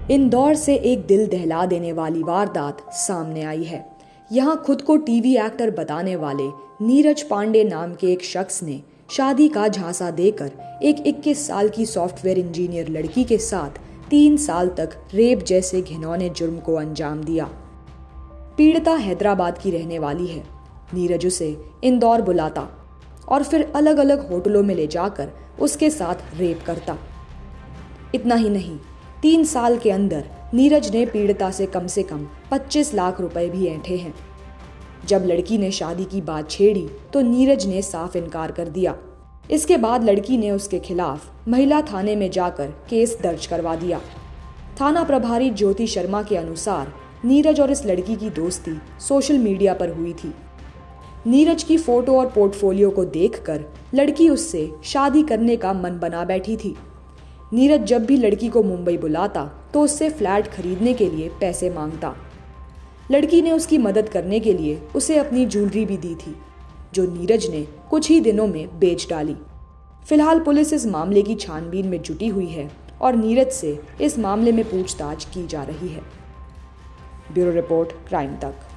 इंदौर से एक दिल दहला देने वाली वारदात सामने आई है। यहाँ खुद को टीवी एक्टर बताने वाले नीरज पांडे नाम के एक शख्स ने शादी का झांसा देकर एक 21 साल की सॉफ्टवेयर इंजीनियर लड़की के साथ 3 साल तक रेप जैसे घिनौने जुर्म को अंजाम दिया। पीड़िता हैदराबाद की रहने वाली है। नीरज उसे इंदौर बुलाता और फिर अलग अलग होटलों में ले जाकर उसके साथ रेप करता। इतना ही नहीं, 3 साल के अंदर नीरज ने पीड़िता से कम 25 लाख रुपए भी ऐंठे हैं। जब लड़की ने शादी की बात छेड़ी तो नीरज ने साफ इनकार कर दिया। इसके बाद लड़की ने उसके खिलाफ महिला थाने में जाकर केस दर्ज करवा दिया। थाना प्रभारी ज्योति शर्मा के अनुसार नीरज और इस लड़की की दोस्ती सोशल मीडिया पर हुई थी। नीरज की फोटो और पोर्टफोलियो को देखकर लड़की उससे शादी करने का मन बना बैठी थी। नीरज जब भी लड़की को मुंबई बुलाता तो उससे फ्लैट खरीदने के लिए पैसे मांगता। लड़की ने उसकी मदद करने के लिए उसे अपनी ज्वेलरी भी दी थी, जो नीरज ने कुछ ही दिनों में बेच डाली। फिलहाल पुलिस इस मामले की छानबीन में जुटी हुई है और नीरज से इस मामले में पूछताछ की जा रही है। ब्यूरो रिपोर्ट, क्राइम तक।